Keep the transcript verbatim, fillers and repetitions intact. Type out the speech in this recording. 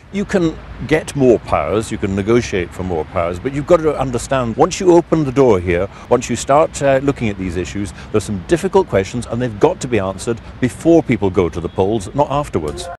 You can get more powers, you can negotiate for more powers, but you've got to understand, once you open the door here, once you start uh, looking at these issues, there's some difficult questions and they've got to be answered before people go to the polls, not afterwards.